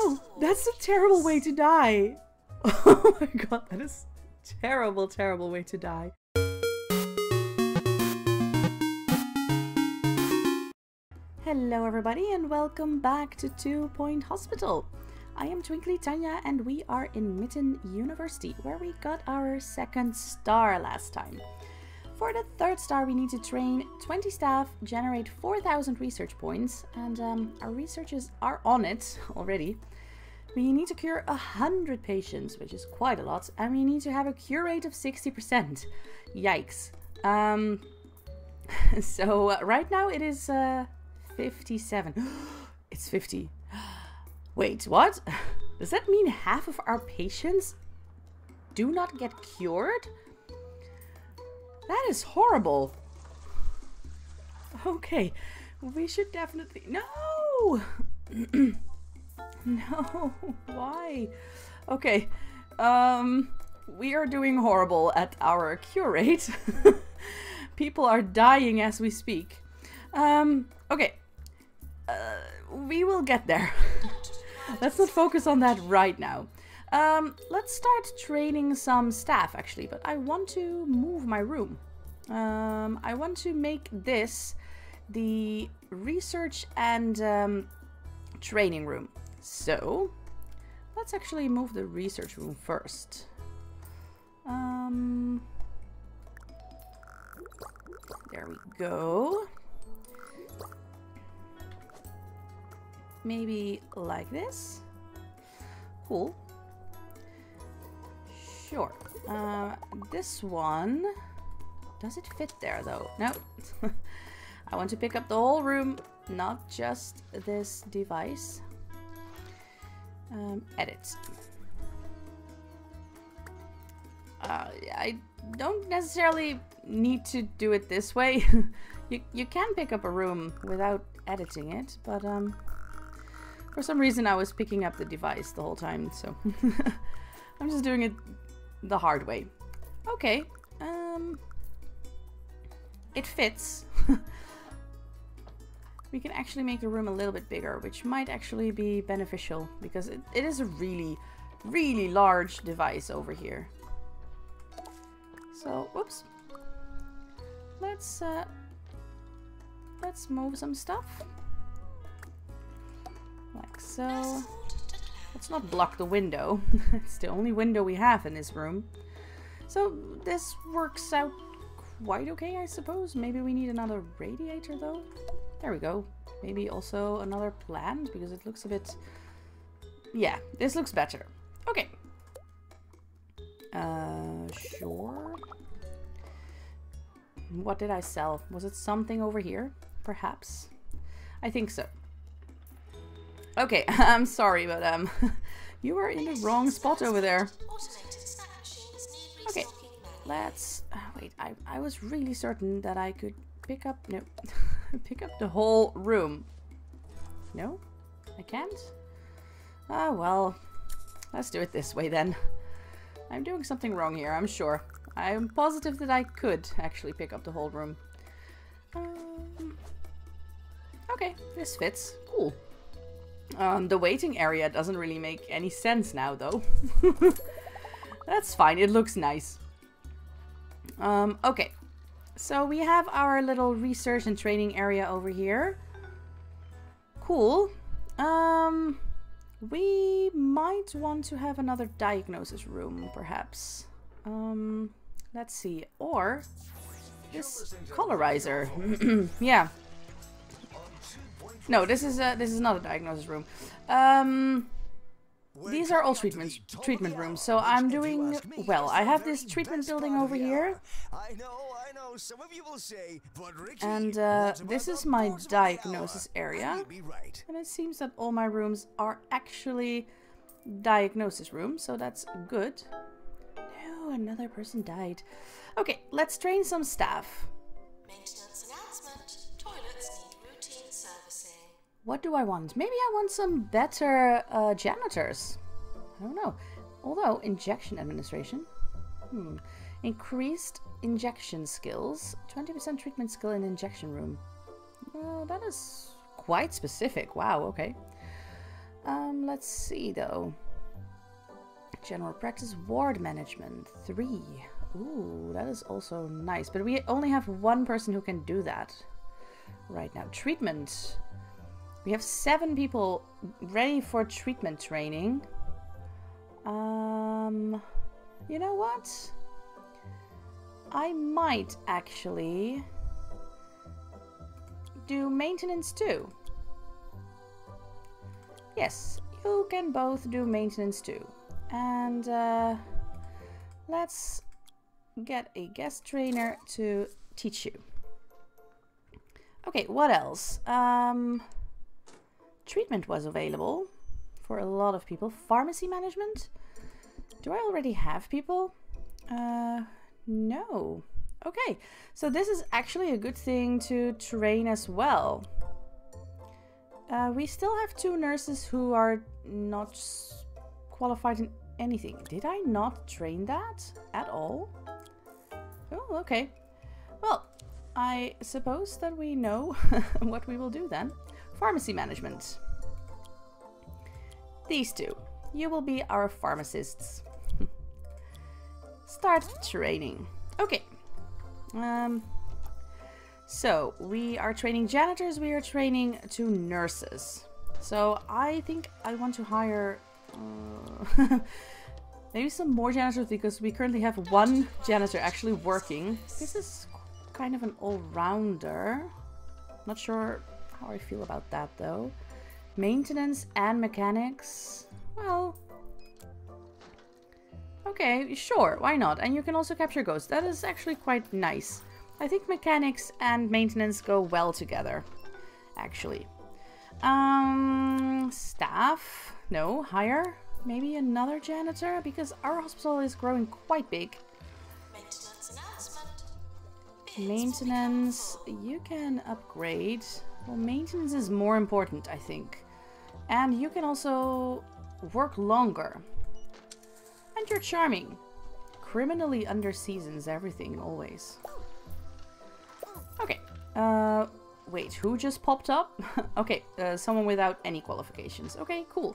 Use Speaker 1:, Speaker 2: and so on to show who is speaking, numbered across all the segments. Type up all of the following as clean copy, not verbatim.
Speaker 1: No! That's a terrible way to die. Oh my god, that is a terrible, terrible way to die. Hello everybody and welcome back to 2 Point Hospital. I am Twinkly Tanya and we are in Mitton University, where we got our 2nd star last time. For the 3rd star we need to train 20 staff, generate 4,000 research points, and our researchers are on it already. We need to cure 100 patients, which is quite a lot, and we need to have a cure rate of 60%. Yikes. So right now it is 57. It's 50. Wait, what? Does that mean half of our patients do not get cured? That is horrible. Okay, we should definitely... No! No, why? Okay, we are doing horrible at our cure rate. People are dying as we speak. Okay, we will get there. Let's not focus on that right now. Let's start training some staff actually, but I want to move my room. I want to make this the research and training room. So let's actually move the research room first. There we go. Maybe like this. Cool. Sure. This one, does it fit there though? No. I want to pick up the whole room, not just this device. Edit. I don't necessarily need to do it this way. You can pick up a room without editing it, but for some reason I was picking up the device the whole time, so I'm just doing it the hard way. Okay, it fits. We can actually make the room a little bit bigger, which might actually be beneficial because it is a really, really large device over here. So, whoops. Let's move some stuff. Like so. Let's not block the window. It's the only window we have in this room. So this works out quite okay, I suppose. Maybe we need another radiator though. There we go. Maybe also another plant because it looks a bit... Yeah, this looks better. Okay. Sure. What did I sell? Was it something over here? Perhaps. I think so. Okay, I'm sorry, but you are in the wrong spot over there. Okay, let's wait. I was really certain that I could pick up pick up the whole room. No, I can't. Ah, well, let's do it this way then. I'm doing something wrong here, I'm sure. I'm positive that I could actually pick up the whole room. Okay, this fits. Cool. The waiting area doesn't really make any sense now, though. That's fine, it looks nice. Okay, so we have our little research and training area over here. Cool. We might want to have another diagnosis room, perhaps. Let's see, or this colorizer. Yeah. No, this is not a diagnosis room. These are all treatment rooms. So I'm doing well. I have this treatment building over here, and this is my diagnosis area. And it seems that all my rooms are actually diagnosis rooms, so that's good. No, another person died. Okay, let's train some staff. Maintenance announcement. Toilets need routine servicing. What do I want? Maybe I want some better janitors. I don't know. Although, injection administration. Increased injection skills. 20% treatment skill in injection room. That is quite specific. Wow, okay. Let's see though. General practice ward management 3. Ooh, that is also nice. But we only have one person who can do that right now. Treatment. We have 7 people ready for treatment training. You know what? I might actually do maintenance too. Yes, you can both do maintenance too. And let's get a guest trainer to teach you. Okay, what else? Treatment was available for a lot of people. Pharmacy management? Do I already have people? No. Okay, so this is actually a good thing to train as well. We still have 2 nurses who are not qualified in anything. Did I not train that at all? Oh, okay. Well, I suppose that we know what we will do then. Pharmacy management. These 2. You will be our pharmacists. Start training. Okay. So we are training janitors. We are training 2 nurses. So I think I want to hire maybe some more janitors, because we currently have 1 janitor actually working. This is kind of an all-rounder. Not sure how I feel about that though. Maintenance and mechanics. Well, okay, sure, why not? And you can also capture ghosts. That is actually quite nice. I think mechanics and maintenance go well together, actually. Staff? No, hire? Maybe another janitor? Because our hospital is growing quite big.
Speaker 2: Maintenance announcement.
Speaker 1: Maintenance, you can upgrade. Well, maintenance is more important, I think. And you can also work longer. And you're charming. Criminally under seasons everything, always. Okay. Wait, who just popped up? Okay, someone without any qualifications. Okay, cool.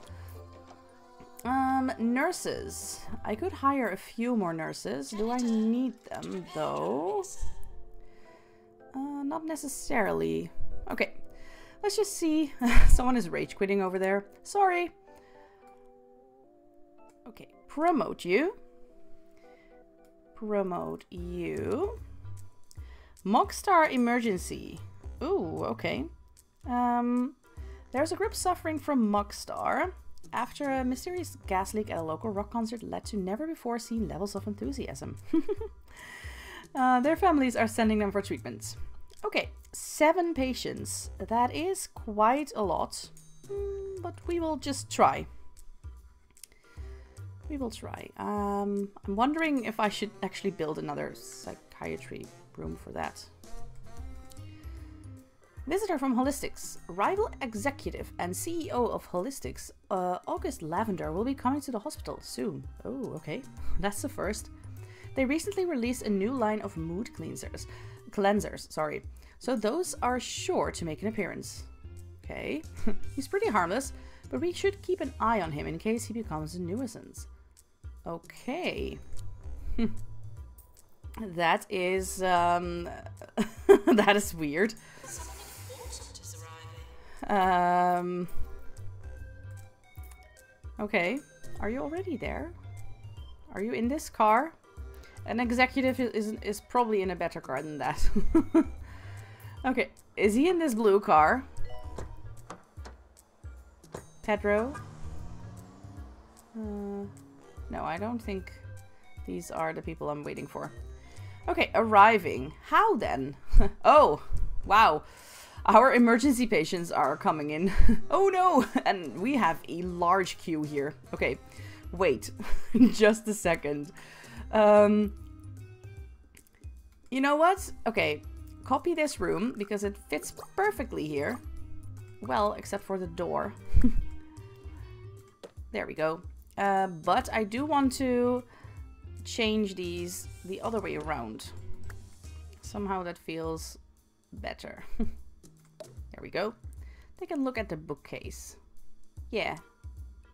Speaker 1: Nurses. I could hire a few more nurses. Do I need them, though? Not necessarily. Okay. Let's just see. Someone is rage quitting over there. Sorry. Okay, promote you. Promote you. Mockstar emergency. Ooh, okay. There's a group suffering from Mockstar after a mysterious gas leak at a local rock concert led to never before seen levels of enthusiasm. Their families are sending them for treatment. Okay, 7 patients. That is quite a lot, but we will just try. We will try. I'm wondering if I should actually build another psychiatry room for that. Visitor from Holistics. Rival executive and CEO of Holistics, August Lavender, will be coming to the hospital soon. Oh, okay. That's the first. They recently released a new line of mood cleansers, sorry. So those are sure to make an appearance. Okay. He's pretty harmless, but we should keep an eye on him in case he becomes a nuisance. Okay. That is, that is weird. Okay. Are you already there? Are you in this car? An executive is probably in a better car than that. Okay. Is he in this blue car? Pedro? No, I don't think these are the people I'm waiting for. Okay, arriving. How then? Oh, wow. Our emergency patients are coming in. Oh no! And we have a large queue here. Okay, wait. Just a second. You know what? Okay, copy this room because it fits perfectly here. Well, except for the door. There we go. But I do want to change these the other way around. Somehow that feels better. There we go. They can look at the bookcase. Yeah.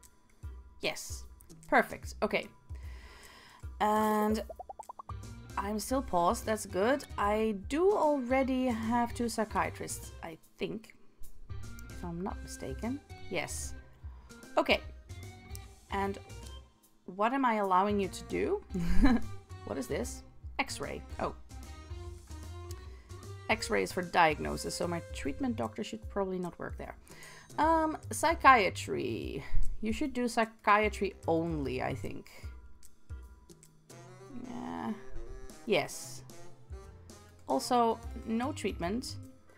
Speaker 1: Yes. Perfect. Okay. And I'm still paused. That's good. I do already have 2 psychiatrists, I think. If I'm not mistaken. Yes. Okay. And what am I allowing you to do? What is this? X-ray. Oh. X-ray is for diagnosis, so my treatment doctor should probably not work there. Psychiatry. You should do psychiatry only, I think. Yeah. Yes. Also, no treatment.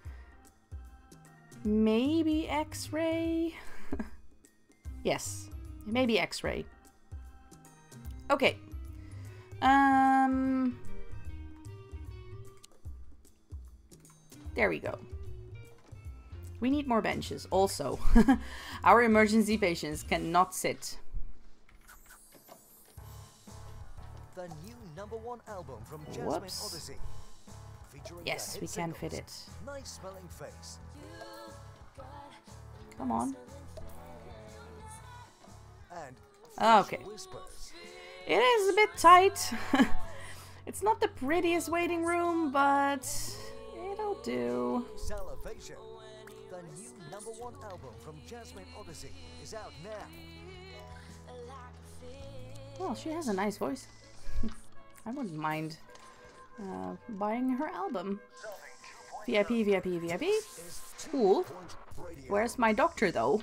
Speaker 1: Maybe X-ray? Yes. Maybe X-ray. Okay. There we go. We need more benches. Also, our emergency patients cannot sit.
Speaker 3: The new #1 album from Jasmine Odyssey. Featuring
Speaker 1: Yes, we can fit it.
Speaker 3: Nice smelling face.
Speaker 1: Come on.
Speaker 3: And
Speaker 1: Okay.
Speaker 3: whispers.
Speaker 1: It is a bit tight. It's not the prettiest waiting room, but it'll do.
Speaker 3: Salivation. The new #1 album from Jasmine Odyssey is out now.
Speaker 1: Well, she has a nice voice. I wouldn't mind buying her album. VIP, VIP, VIP. Cool. Where's my doctor, though?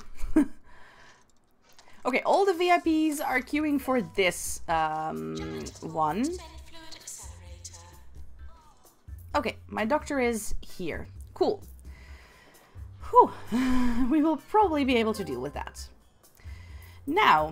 Speaker 1: Okay, all the VIPs are queuing for this one. Okay, my doctor is here. Cool. Whew. We will probably be able to deal with that. Now,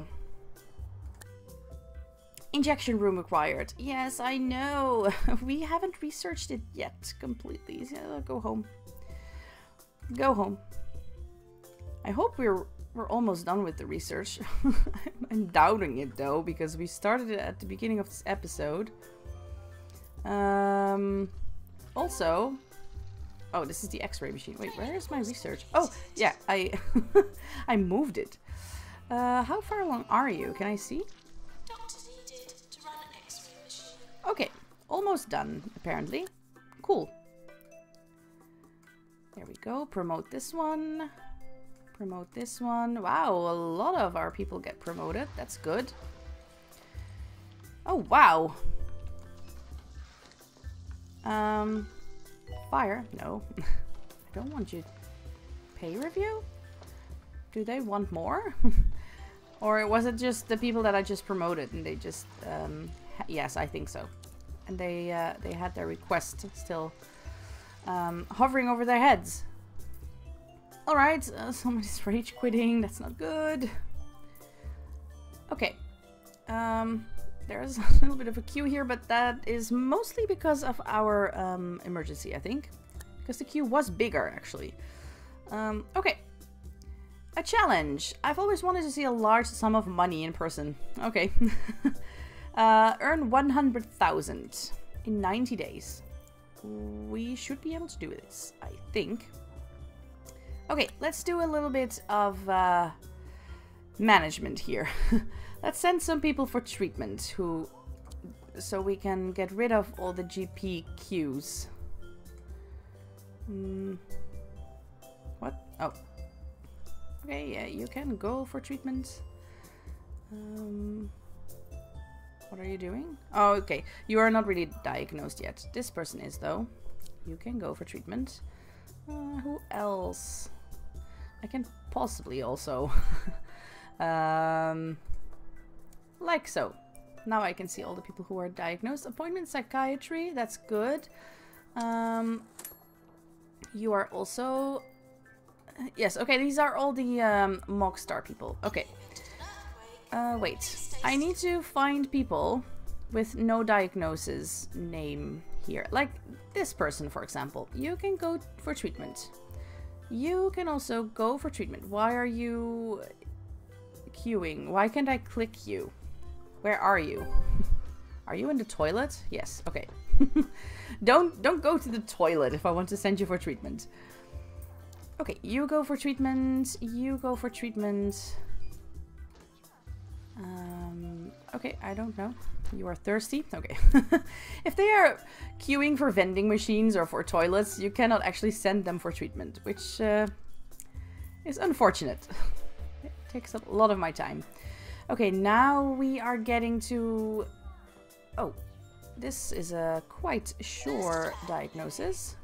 Speaker 1: injection room required. Yes, I know. We haven't researched it yet completely. So go home. Go home. I hope we're almost done with the research. I'm doubting it though, because we started it at the beginning of this episode. Also, oh, this is the X-ray machine. Wait, where is my research? Oh, yeah, I I moved it. How far along are you? Can I see?
Speaker 2: Doctor needed to run an X-ray machine.
Speaker 1: Okay, almost done, apparently. Cool. There we go. Promote this one. Promote this one. Wow, a lot of our people get promoted. That's good. Oh, wow. Fire? No. I don't want you. Pay review? Do they want more? Or was it just the people that I just promoted and they just... yes, I think so. And they had their request still hovering over their heads. Alright, somebody's rage quitting. That's not good. Okay. There's a little bit of a queue here, but that is mostly because of our emergency, I think. Because the queue was bigger, actually. Okay. A challenge. I've always wanted to see a large sum of money in person. Okay. Earn 100,000 in 90 days. We should be able to do this, I think. Okay, let's do a little bit of management here. Let's send some people for treatment so we can get rid of all the GP queues. What? Oh. Okay, yeah, you can go for treatment. What are you doing? Oh, okay. You are not really diagnosed yet. This person is, though. You can go for treatment. Who else? I can possibly also... like so. Now I can see all the people who are diagnosed. Appointment psychiatry, that's good. You are also... yes, okay, these are all the Mogstar people. Okay. Wait. I need to find people with no diagnosis name here. Like this person, for example. You can go for treatment. You can also go for treatment. Why are you queuing? Why can't I click you? Where are you? Are you in the toilet? Yes, okay. Don't go to the toilet if I want to send you for treatment. Okay, you go for treatment. You go for treatment. Okay, I don't know. You are thirsty? Okay. If they are queuing for vending machines or for toilets, you cannot actually send them for treatment, which is unfortunate. It takes up a lot of my time. Okay, now we are getting to... Oh, this is a quite sure diagnosis.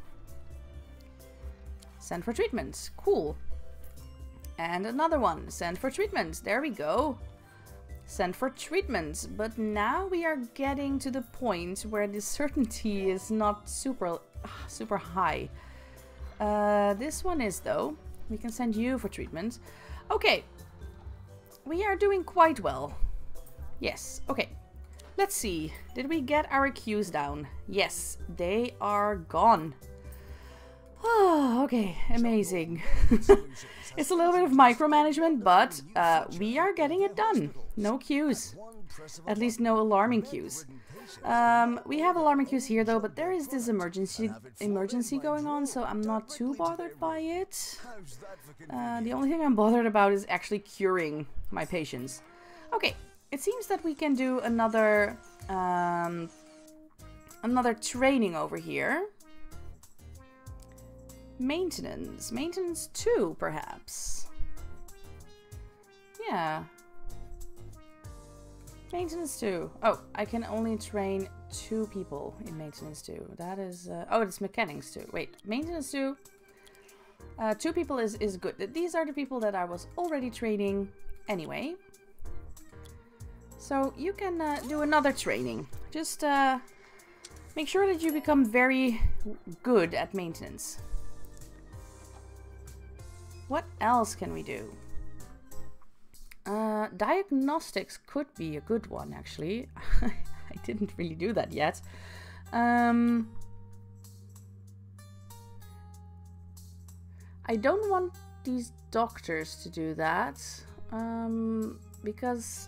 Speaker 1: Send for treatment. Cool. And another one. Send for treatment. There we go. Send for treatment. But now we are getting to the point where the certainty is not super high. This one is, though. We can send you for treatment. Okay. We are doing quite well. Yes. Okay. Let's see. Did we get our queues down? Yes. They are gone. Oh, okay. Amazing. It's a little bit of micromanagement, but we are getting it done. No queues. At least no alarming queues. We have alarming queues here, though, but there is this emergency going on, so I'm not too bothered by it. The only thing I'm bothered about is actually curing my patients. Okay, it seems that we can do another training over here. Maintenance. Maintenance 2, perhaps. Yeah. Maintenance 2. Oh, I can only train 2 people in maintenance 2. That is... oh, it's mechanics 2. Wait, maintenance 2. 2 people is good. These are the people that I was already training anyway. So you can do another training. Just make sure that you become very good at maintenance. What else can we do? Diagnostics could be a good one, actually. I didn't really do that yet. I don't want these doctors to do that. Because...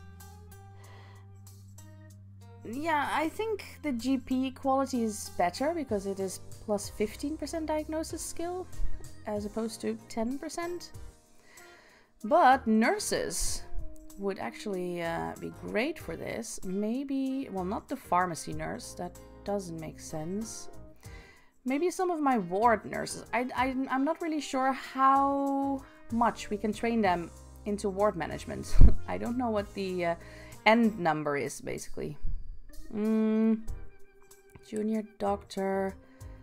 Speaker 1: yeah, I think the GP quality is better because it is plus 15% diagnosis skill as opposed to 10%. But nurses would actually be great for this. Maybe, well, not the pharmacy nurse. That doesn't make sense. Maybe some of my ward nurses. I'm not really sure how much we can train them into ward management. I don't know what the end number is, basically. Junior doctor.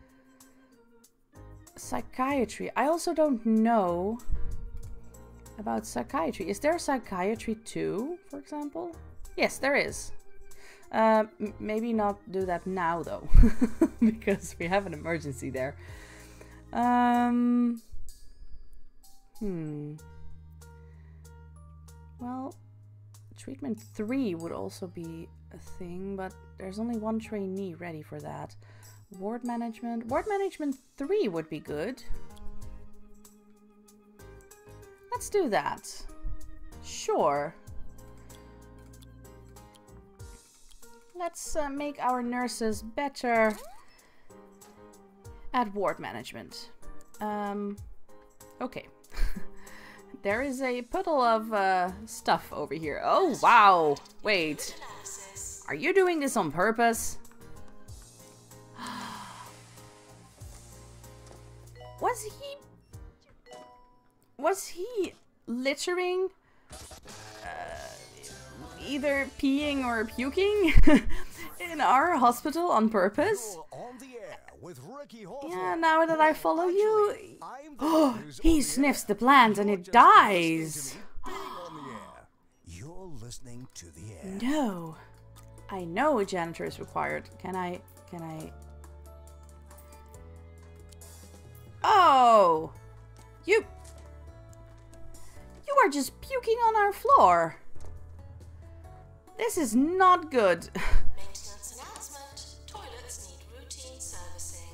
Speaker 1: Psychiatry. I also don't know about psychiatry. Is there psychiatry 2, for example? Yes, there is. Maybe not do that now, though. Because we have an emergency there. Well, treatment 3 would also be a thing, but there's only 1 trainee ready for that. Ward management. Ward management 3 would be good. Let's do that. Sure. Let's make our nurses better at ward management. Okay. There is a puddle of stuff over here. Oh, wow. Wait. Are you doing this on purpose? Was he littering? Either peeing or puking in our hospital on purpose? Yeah, now that I follow you... Oh, he sniffs the plant and it dies.
Speaker 3: You're listening to the air.
Speaker 1: No. I know a janitor is required. Can I... Oh! You are just puking on our floor. This is not good.
Speaker 2: Maintenance announcement. Toilets need routine servicing.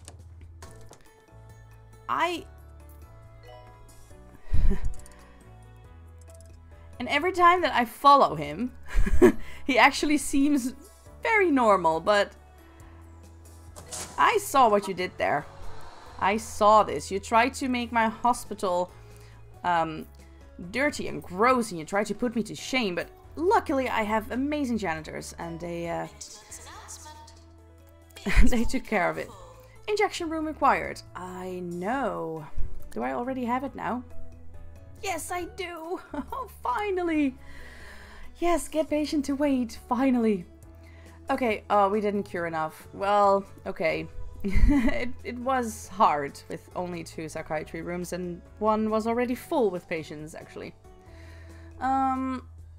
Speaker 1: And every time that I follow him, he actually seems very normal, but I saw what you did there. I saw this. You tried to make my hospital dirty and gross, and you tried to put me to shame, but luckily I have amazing janitors and they
Speaker 2: Maintenance announcement.
Speaker 1: they took care of it. Injection room required. I know. Do I already have it now? Yes, I do. Oh, finally. Yes, get patient to wait. Finally. Okay. Oh, we didn't cure enough. Well, okay. it was hard with only 2 psychiatry rooms and one was already full with patients, actually. I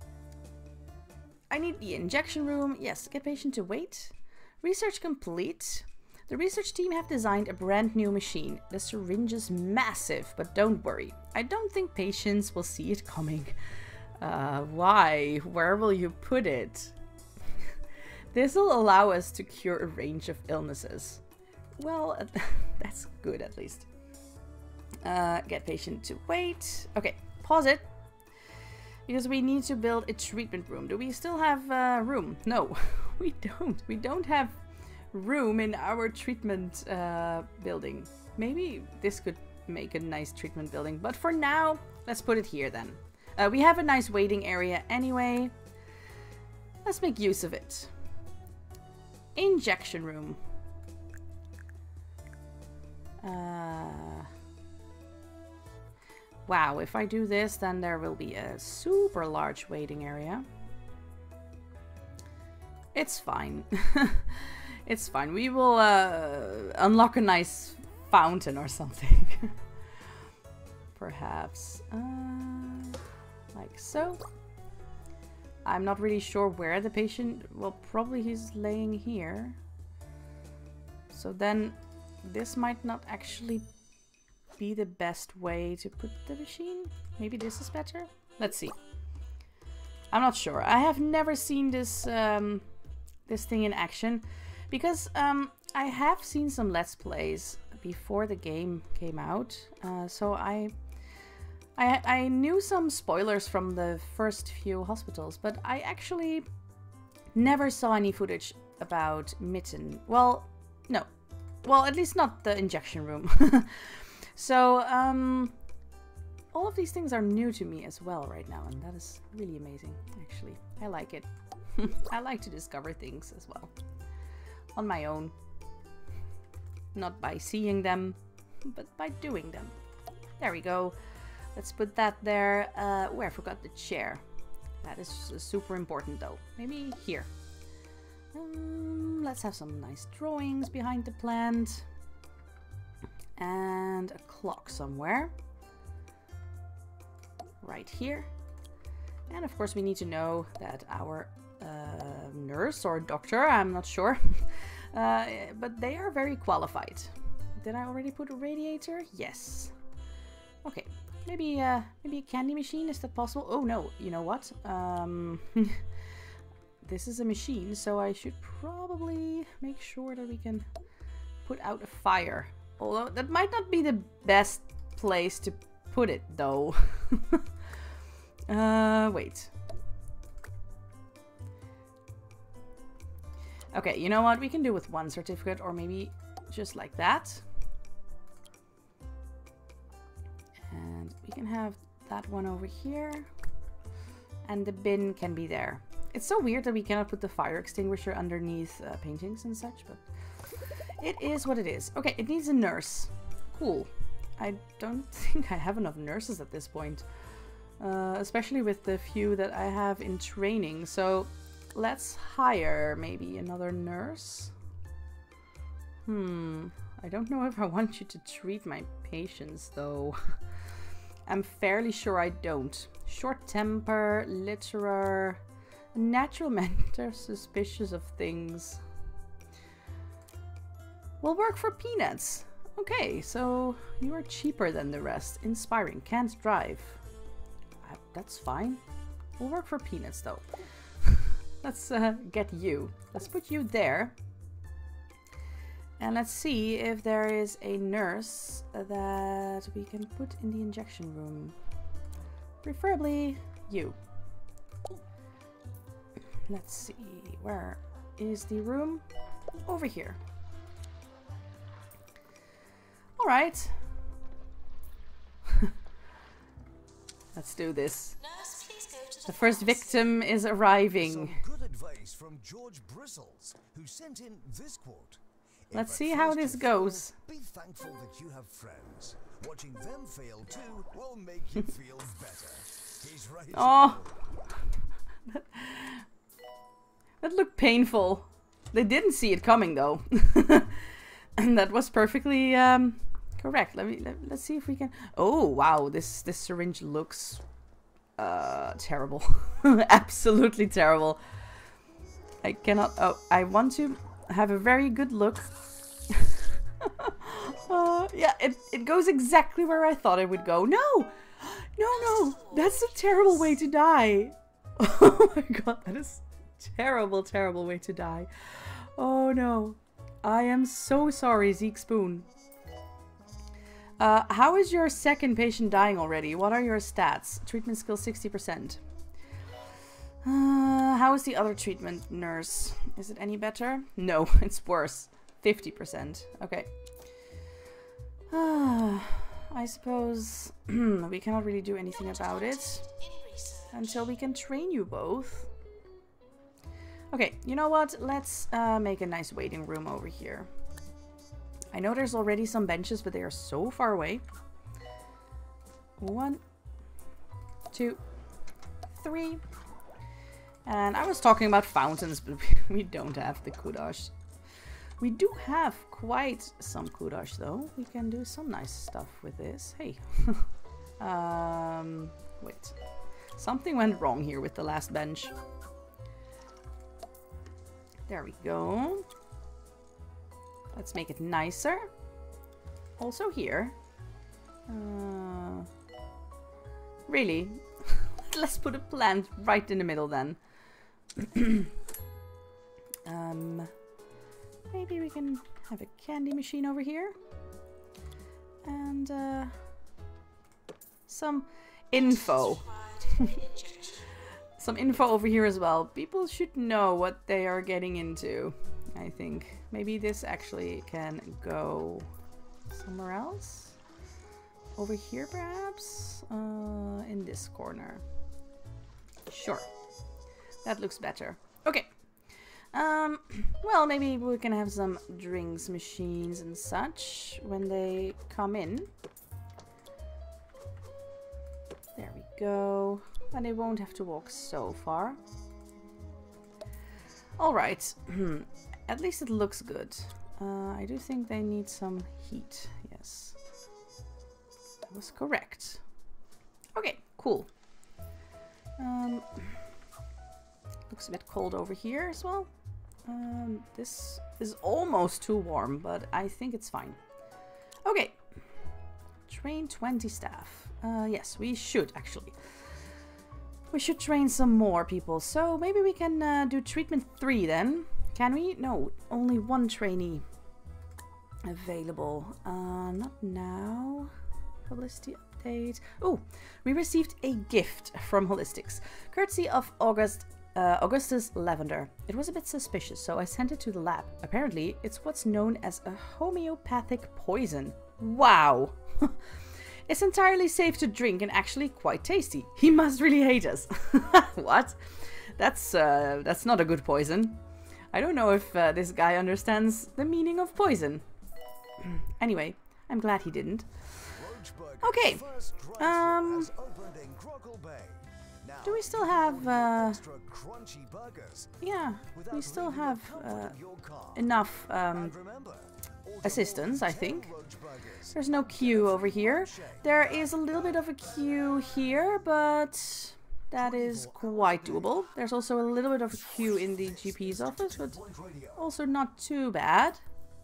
Speaker 1: need the injection room. Yes, get patient to wait. Research complete. The research team have designed a brand new machine. The syringe is massive, but don't worry. I don't think patients will see it coming. Why? Where will you put it? This will allow us to cure a range of illnesses. Well, that's good at least. Get patient to wait. Okay, pause it. Because we need to build a treatment room. Do we still have room? No, we don't. We don't have room in our treatment building. Maybe this could make a nice treatment building, but for now, let's put it here then. We have a nice waiting area anyway. Let's make use of it. Injection room. Wow, if I do this, then there will be a super large waiting area. It's fine. It's fine. We will unlock a nice fountain or something. Perhaps. Like so. I'm not really sure where the patient... Well, probably he's laying here. So then this might not actually be the best way to put the machine. Maybe this is better? Let's see. I'm not sure. I have never seen this this thing in action. Because I have seen some Let's Plays before the game came out, so I knew some spoilers from the first few hospitals, but I actually never saw any footage about Mitton. Well, no. Well, at least not the injection room. So, all of these things are new to me as well right now, and that is really amazing, actually. I like it. I like to discover things as well. On my own. Not by seeing them, but by doing them. There we go. Let's put that there. Oh, I forgot the chair. That is super important though. Maybe here. Let's have some nice drawings behind the plant. And a clock somewhere. Right here. And of course we need to know that our nurse or doctor, I'm not sure, but they are very qualified. Did I already put a radiator? Yes. Okay, maybe maybe a candy machine, is that possible? Oh no, you know what? This is a machine, so I should probably make sure that we can put out a fire. Although that might not be the best place to put it though. Wait. Okay, you know what? We can do with 1 certificate, or maybe just like that. And we can have that one over here. And the bin can be there. It's so weird that we cannot put the fire extinguisher underneath paintings and such, but it is what it is. Okay, it needs a nurse. Cool. I don't think I have enough nurses at this point. Especially with the few that I have in training, so let's hire maybe another nurse. I don't know if I want you to treat my patients though. I'm fairly sure I don't. Short temper, litterer, natural mentor, suspicious of things. Will work for peanuts. Okay, so you are cheaper than the rest. Inspiring, can't drive. That's fine. We'll work for peanuts though. Let's get you. Let's put you there. And let's see if there is a nurse that we can put in the injection room. Preferably you. Let's see. Where is the room? Over here. Alright. Let's do this.
Speaker 2: Nurse, please go to
Speaker 1: The first victim is arriving.
Speaker 3: Some good advice from George Bristles, who sent in this quote.
Speaker 1: Let's
Speaker 3: If
Speaker 1: see
Speaker 3: at
Speaker 1: how
Speaker 3: first
Speaker 1: this
Speaker 3: you fail,
Speaker 1: goes.
Speaker 3: Be thankful that you have friends. Watching them fail too will make you feel better. He's right.
Speaker 1: Oh, that looked painful. They didn't see it coming though. And that was perfectly correct. Let's see if we can. Oh wow, this syringe looks terrible. Absolutely terrible. I cannot. Oh, I want to have a very good look. Yeah, it goes exactly where I thought it would go. No, no, that's a terrible way to die. Oh my god, that is terrible, terrible way to die. Oh no. I am so sorry, Zeke Spoon. How is your second patient dying already? What are your stats? Treatment skill 60%. How is the other treatment, nurse? Is it any better? No, it's worse. 50%. Okay. I suppose we cannot really do anything about it until we can train you both. Okay, you know what? Let's make a nice waiting room over here. I know there's already some benches, but they are so far away. 1, 2, 3. And I was talking about fountains, but we don't have the kudosh. We do have quite some kudosh, though. We can do some nice stuff with this. Hey. Wait. Something went wrong here with the last bench. There we go. Let's make it nicer. Also here. Really? Let's put a plant right in the middle then. Maybe we can have a candy machine over here. And some info. Some info over here as well. People should know what they are getting into, I think. Maybe this actually can go somewhere else. Over here, perhaps? In this corner. Sure. That looks better. Okay. Well, maybe we can have some drinks machines and such when they come in. There we go. And they won't have to walk so far. Alright. At least it looks good. I do think they need some heat. Yes. That was correct. Okay, cool. Looks a bit cold over here as well. This is almost too warm, but I think it's fine. Okay. Train 20 staff. Yes, we should actually. We should train some more people. So maybe we can do treatment 3 then. Can we? No, only 1 trainee available. Not now. Publicity update. Oh, we received a gift from Holistics, courtesy of Augustus Lavender. It was a bit suspicious, so I sent it to the lab. Apparently, it's what's known as a homeopathic poison. Wow! It's entirely safe to drink and actually quite tasty. He must really hate us. What? That's not a good poison. I don't know if this guy understands the meaning of poison. Anyway, I'm glad he didn't. Okay. Do we still have yeah, we still have enough assistants, I think. There's no queue over here. There is a little bit of a queue here, but that is quite doable. There's also a little bit of a queue in the GP's office, but also not too bad.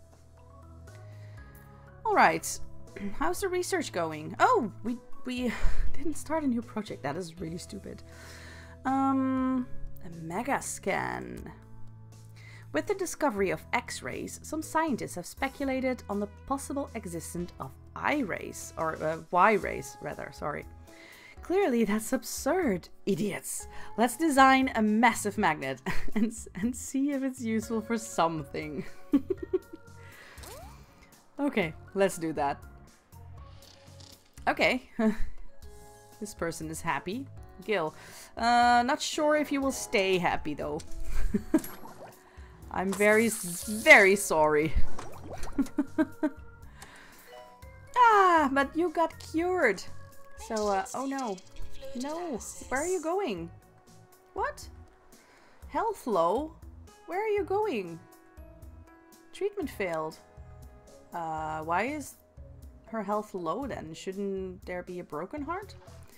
Speaker 1: Alright, how's the research going? Oh, we didn't start a new project. That is really stupid. A mega scan. With the discovery of X-rays, some scientists have speculated on the possible existence of I-rays, or Y-rays rather, sorry. Clearly that's absurd, idiots. Let's design a massive magnet and see if it's useful for something. Okay, let's do that. Okay, this person is happy. Gil. Not sure if you will stay happy though. I'm very, very sorry. Ah, but you got cured. So, oh no. No, where are you going? What? Health low? Where are you going? Treatment failed. Why is her health low then? Shouldn't there be a broken heart?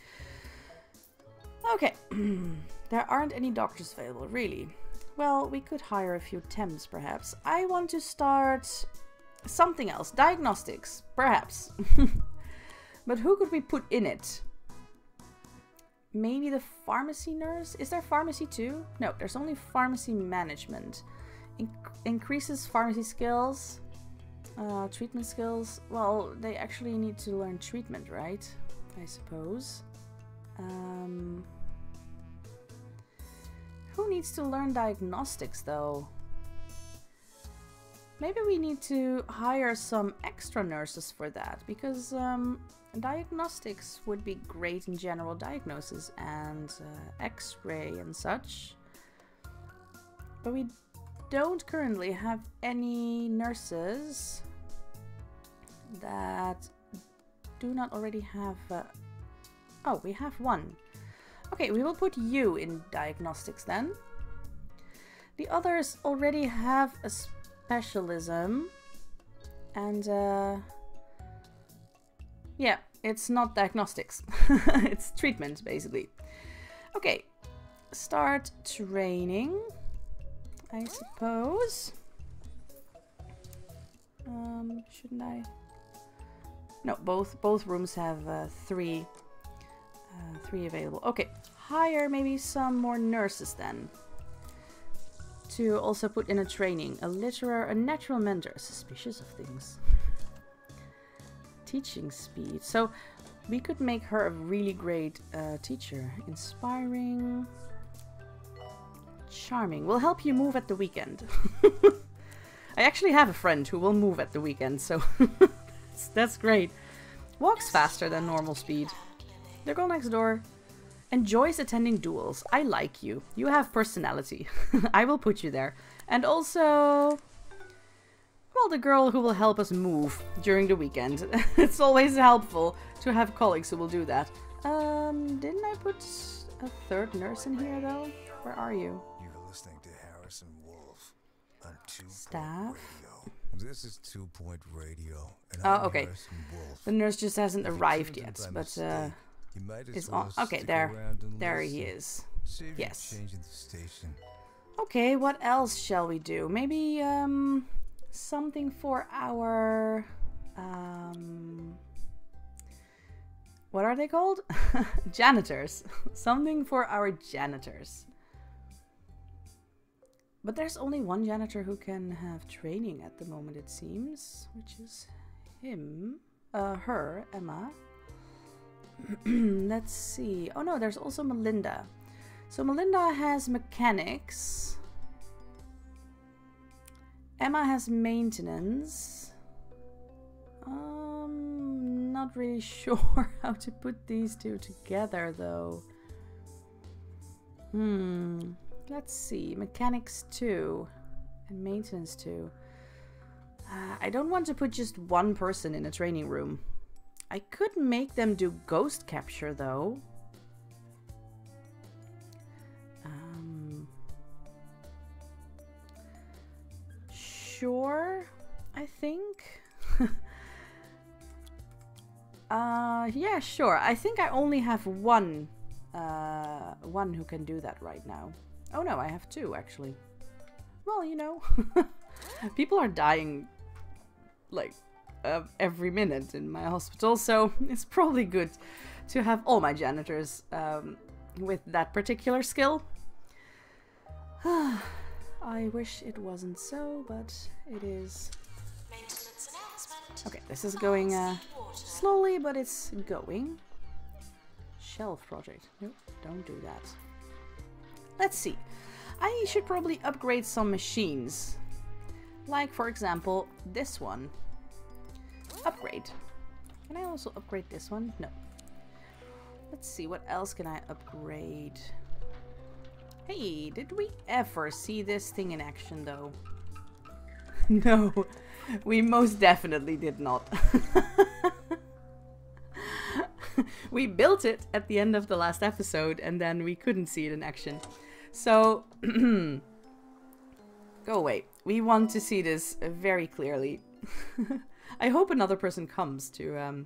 Speaker 1: Okay. There aren't any doctors available, really. Well, we could hire a few temps, perhaps. I want to start something else. Diagnostics, perhaps. But who could we put in it? Maybe the pharmacy nurse? Is there pharmacy too? No, there's only pharmacy management. Increases pharmacy skills. Treatment skills. Well, they actually need to learn treatment, right? I suppose. Who needs to learn diagnostics though? Maybe we need to hire some extra nurses for that, because diagnostics would be great in general diagnosis and x-ray and such. But we don't currently have any nurses that do not already have... oh, we have one. Okay, we will put you in diagnostics then. The others already have a specialism. And yeah, it's not diagnostics. It's treatment, basically. Okay, start training, I suppose. Shouldn't I? No, both rooms have three available. Okay, hire maybe some more nurses then. To also put in a training. A natural mentor. Suspicious of things. Teaching speed. So we could make her a really great teacher. Inspiring. Charming. Will help you move at the weekend. I actually have a friend who will move at the weekend, so that's great. Walks faster than normal speed. The girl next door enjoys attending duels. I like you. You have personality. I will put you there. And also, well, the girl who will help us move during the weekend. It's always helpful to have colleagues who will do that. Didn't I put a third nurse in here though? Where are you?
Speaker 3: You're listening to Harrison Wolf on 2
Speaker 1: Staff.
Speaker 3: Radio. This is 2 Point Radio. And
Speaker 1: Oh,
Speaker 3: I'm
Speaker 1: okay.
Speaker 3: Harrison Wolf.
Speaker 1: The nurse just hasn't
Speaker 3: If you
Speaker 1: arrived
Speaker 3: tuned in
Speaker 1: yet,
Speaker 3: by
Speaker 1: but
Speaker 3: mistake, you might as
Speaker 1: is
Speaker 3: well
Speaker 1: on. Okay,
Speaker 3: stick
Speaker 1: there
Speaker 3: around and
Speaker 1: he
Speaker 3: listen.
Speaker 1: is.
Speaker 3: Save you
Speaker 1: Yes.
Speaker 3: changing the station.
Speaker 1: Okay, what else shall we do? Maybe something for our what are they called? Janitors. Something for our janitors. But there's only one janitor who can have training at the moment, it seems, which is him. Her, Emma. Let's see. Oh no, there's also Melinda. So Melinda has mechanics. Emma has maintenance. Not really sure how to put these two together though. Let's see. Mechanics 2 and maintenance 2. I don't want to put just one person in a training room. I could make them do ghost capture though. Sure, I think. Yeah, sure. I think I only have one who can do that right now. Oh no, I have 2 actually. Well, you know, people are dying like every minute in my hospital, so it's probably good to have all my janitors with that particular skill. I wish it wasn't so, but it is.
Speaker 2: Maintenance announcement.
Speaker 1: Okay, this is going slowly, but it's going. Shelf project. Nope, don't do that. Let's see. I should probably upgrade some machines. Like, for example, this one. Upgrade. Can I also upgrade this one? No. Let's see, what else can I upgrade? Hey, did we ever see this thing in action though? No, we most definitely did not. We built it at the end of the last episode and then we couldn't see it in action. So, go away. We want to see this very clearly. I hope another person comes to,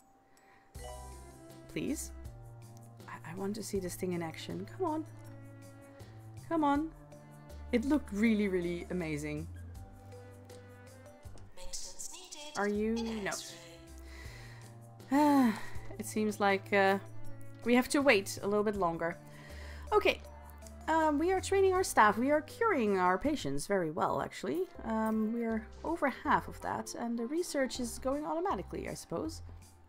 Speaker 1: please. I want to see this thing in action. Come on. Come on. It looked really, really amazing. Are you? No. It seems like we have to wait a little bit longer. Okay. We are training our staff. We are curing our patients very well, actually. We are over half of that, and the research is going automatically, I suppose.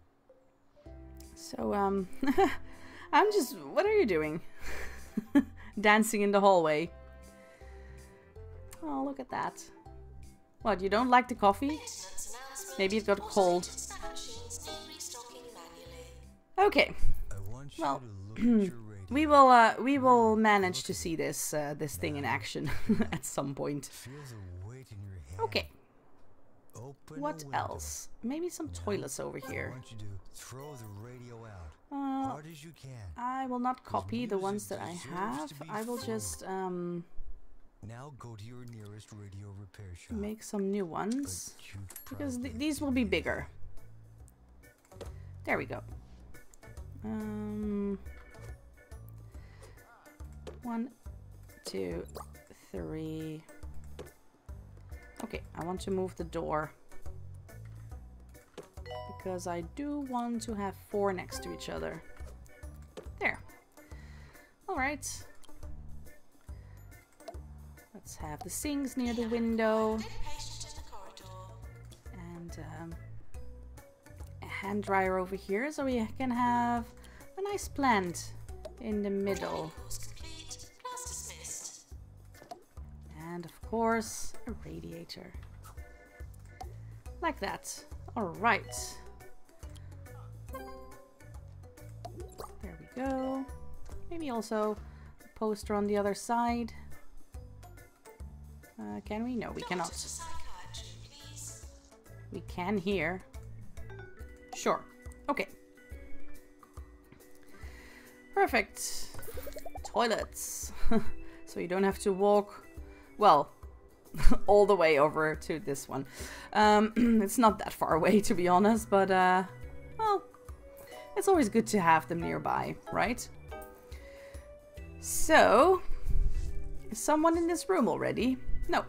Speaker 1: So, I'm just... What are you doing? Dancing in the hallway. Oh, look at that. What, you don't like the coffee? Maybe it got cold. Okay. Well, we will manage to see this this thing in action at some point. Okay. What else? Maybe some toilets over here. I will not copy the ones that I have. I will just
Speaker 3: now go to your nearest radio repair shop.
Speaker 1: Make some new ones because these will be bigger. There we go. 1, 2, 3. Okay, I want to move the door because I do want to have 4 next to each other. There. All right. Let's have the sinks near the window and a hand dryer over here, so we can have a nice plant in the middle. And of course, a radiator. Like that. Alright. There we go. Maybe also a poster on the other side. Can we? No, we cannot. We can here. Sure. Okay. Perfect. Toilets. So you don't have to walk, well, all the way over to this one. It's not that far away, to be honest, but, well, it's always good to have them nearby, right? So, is someone in this room already? No.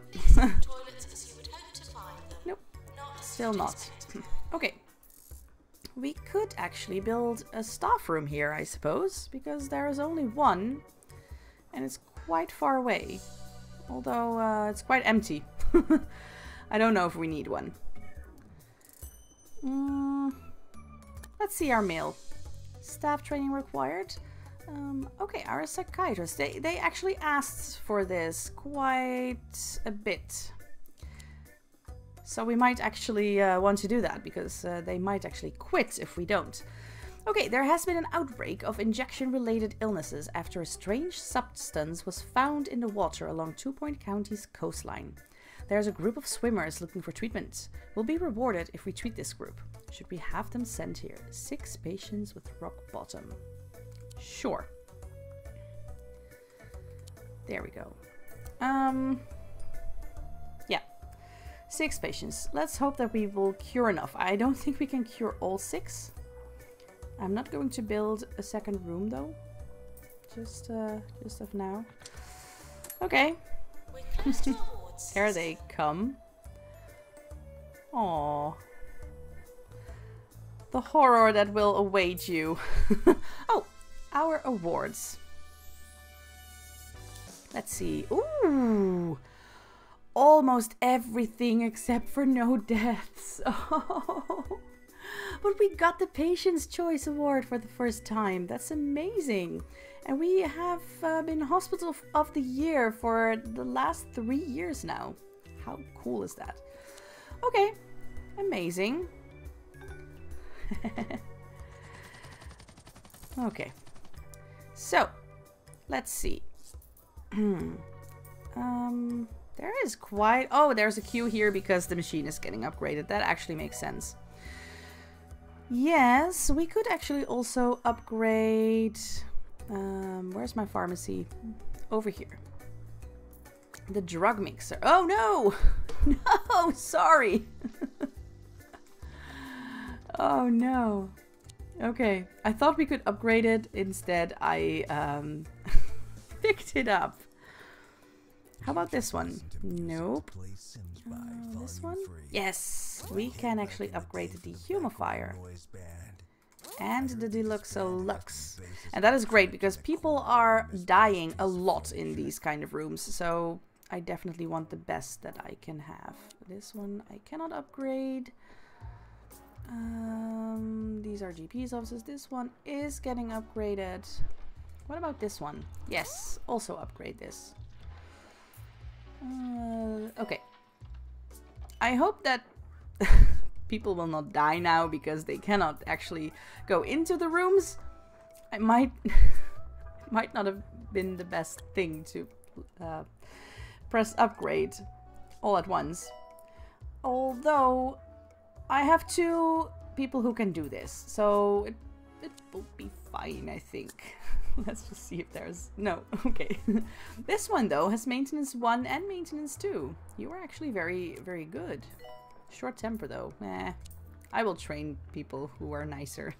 Speaker 1: Nope. Still not. Okay. We could actually build a staff room here, I suppose, because there is only one, and it's quite far away. Although, it's quite empty. I don't know if we need one. Let's see our mail. Staff training required. Okay, our psychiatrist. They actually asked for this quite a bit. So we might actually want to do that, because they might actually quit if we don't. Okay, there has been an outbreak of injection-related illnesses after a strange substance was found in the water along Two Point County's coastline. There's a group of swimmers looking for treatment. We'll be rewarded if we treat this group. Should we have them sent here? 6 patients with rock bottom. Sure. There we go. Yeah. 6 patients. Let's hope that we will cure enough. I don't think we can cure all 6. I'm not going to build a second room though. Just of now. Okay. There they come. Aww. The horror that will await you. Oh, our awards. Let's see. Ooh! Almost everything except for no deaths. Oh. But we got the Patient's Choice Award for the first time. That's amazing. And we have been Hospital of the Year for the last 3 years now. How cool is that? Okay. Amazing. Okay. So, let's see. There is quite... Oh, there's a queue here because the machine is getting upgraded. That actually makes sense. Yes, we could actually also upgrade... where's my pharmacy? Over here. The drug mixer. Oh, no! No, sorry! Oh, no. Okay, I thought we could upgrade it. Instead, I picked it up. How about this one? Nope. This one? Yes, we can actually upgrade the dehumidifier. And the Deluxe Lux. And that is great because people are dying a lot in these kind of rooms. So I definitely want the best that I can have. This one I cannot upgrade. These are GP's offices. This one is getting upgraded. What about this one? Yes, also upgrade this. Okay. I hope that people will not die now because they cannot actually go into the rooms. I might might not have been the best thing to press upgrade all at once. Although I have 2 people who can do this, so it will be fine, I think. Let's just see if there's... No, okay. This one, though, has maintenance 1 and maintenance 2. You are actually very, very good. Short temper, though. Eh. I will train people who are nicer.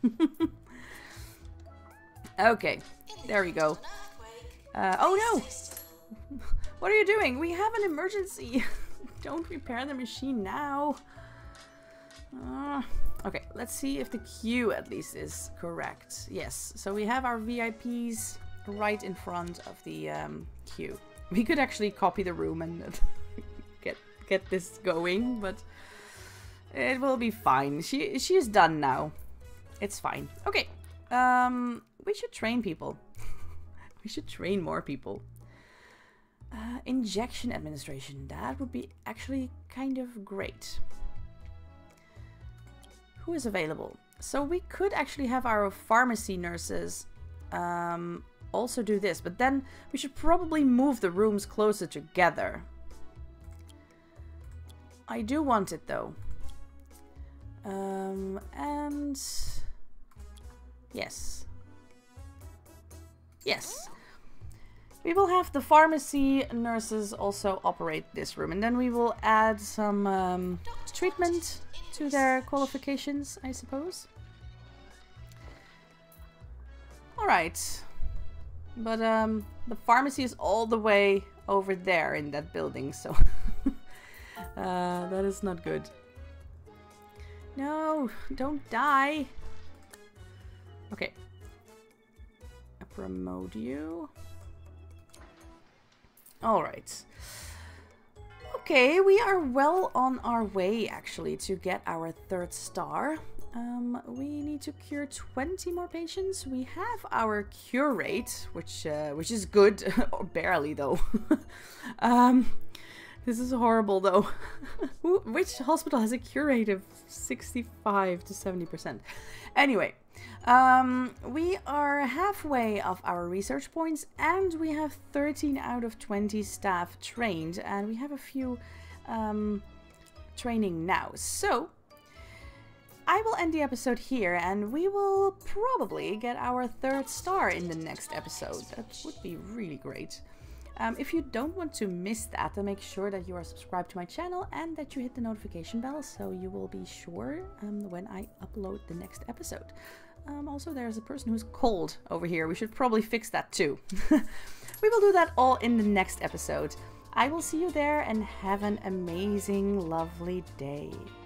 Speaker 1: Okay, there we go. Oh, no! What are you doing? We have an emergency. Don't repair the machine now. Okay, let's see if the queue at least is correct. Yes, so we have our VIPs right in front of the queue. We could actually copy the room and get this going, but it will be fine. She is done now. It's fine. Okay, we should train people. We should train more people. Injection administration. That would be actually kind of great. Who is available? So we could actually have our pharmacy nurses also do this, but then we should probably move the rooms closer together. I do want it though. And yes. Yes. We will have the pharmacy nurses also operate this room, and then we will add some treatment to their qualifications, I suppose. Alright. But the pharmacy is all the way over there in that building, so that is not good. No, don't die. Okay. I promote you. Alright. Okay, we are well on our way actually to get our 3rd star. We need to cure 20 more patients. We have our cure rate, which is good, or barely though. This is horrible though. Which hospital has a cure rate of 65 to 70%? Anyway, we are halfway of our research points, and we have 13 out of 20 staff trained, and we have a few training now. So I will end the episode here, and we will probably get our 3rd star in the next episode. That would be really great. If you don't want to miss that, then make sure that you are subscribed to my channel and that you hit the notification bell so you will be sure when I upload the next episode. Also, there's a person who's cold over here. We should probably fix that too. We will do that all in the next episode. I will see you there, and have an amazing, lovely day.